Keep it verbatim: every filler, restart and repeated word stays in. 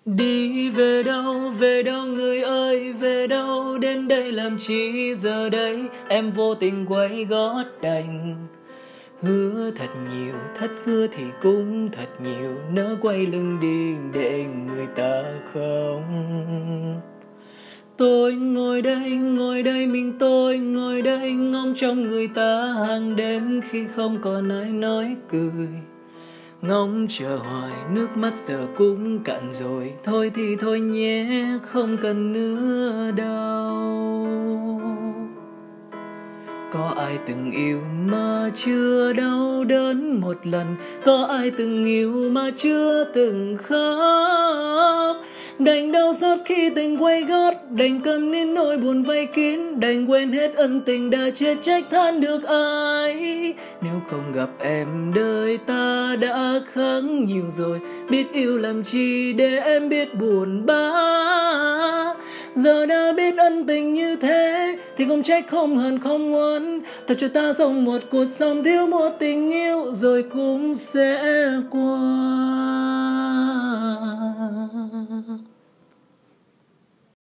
Đi về đâu, về đâu người ơi, về đâu, đến đây làm chi giờ đây, em vô tình quay gót đành. Hứa thật nhiều, thất hứa thì cũng thật nhiều, nỡ quay lưng đi để người ta không. Tôi ngồi đây, ngồi đây mình tôi ngồi đây ngóng trong người ta hàng đêm khi không còn ai nói cười. Ngóng chờ hoài nước mắt giờ cũng cạn rồi, thôi thì thôi nhé không cần nữa đâu. Có ai từng yêu mà chưa đau đớn một lần, có ai từng yêu mà chưa từng khóc. Đành đau xót khi tình quay gót, đành cầm nín nỗi buồn vây kín, đành quên hết ân tình đã chết trách than được ai. Nếu không gặp em đời ta đã khác nhiều rồi, biết yêu làm chi để em biết buồn bã. Giờ đã biết ân tình như thế thì không trách không hờn không oán, thật cho ta sống một cuộc sống thiếu một tình yêu rồi cũng sẽ qua.